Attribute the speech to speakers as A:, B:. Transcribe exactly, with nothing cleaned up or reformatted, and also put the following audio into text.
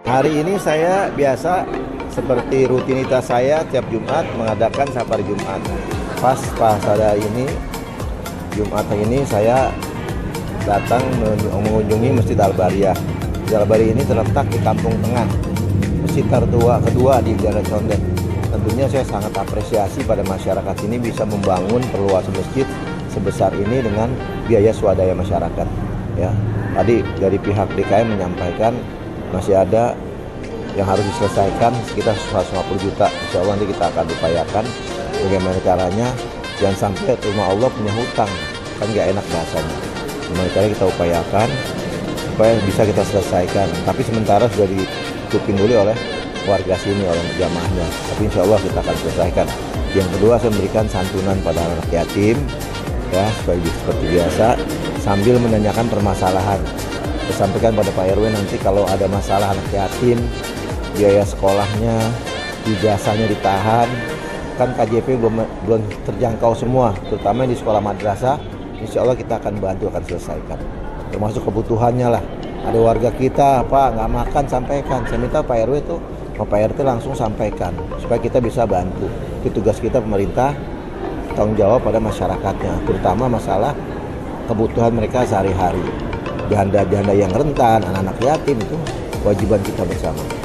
A: Hari ini saya biasa seperti rutinitas saya tiap Jumat mengadakan safari Jumat. Pas pada ini Jumat ini saya datang mengunjungi Masjid Al-Bariyah. Masjid Al-Bariyah ini terletak di Kampung Tengah, masjid tertua kedua di daerah Condet. Tentunya saya sangat apresiasi pada masyarakat ini bisa membangun perluasan masjid sebesar ini dengan biaya swadaya masyarakat. Ya, tadi dari pihak D K M menyampaikan masih ada yang harus diselesaikan sekitar seratus lima puluh juta. Insya Allah nanti kita akan upayakan bagaimana caranya jangan sampai rumah Allah punya hutang, kan nggak enak bahasanya. Gimana cara kita upayakan supaya bisa kita selesaikan. Tapi sementara sudah ditutupin dulu oleh warga sini, oleh jamaahnya. Tapi insya Allah kita akan selesaikan. Yang kedua, saya memberikan santunan pada anak yatim, ya supaya seperti biasa, sambil menanyakan permasalahan. Saya sampaikan pada Pak R W nanti kalau ada masalah anak yatim, biaya sekolahnya, ijazahnya ditahan, kan K J P belum belum terjangkau semua, terutama di sekolah madrasah. Insya Allah kita akan bantu, akan selesaikan. Termasuk kebutuhannya lah. Ada warga kita apa nggak makan, sampaikan. Saya minta Pak R W itu, Pak R T langsung sampaikan supaya kita bisa bantu. Itu tugas kita pemerintah, tanggung jawab pada masyarakatnya, terutama masalah kebutuhan mereka sehari-hari. Janda-janda yang rentan, anak-anak yatim itu kewajiban kita bersama.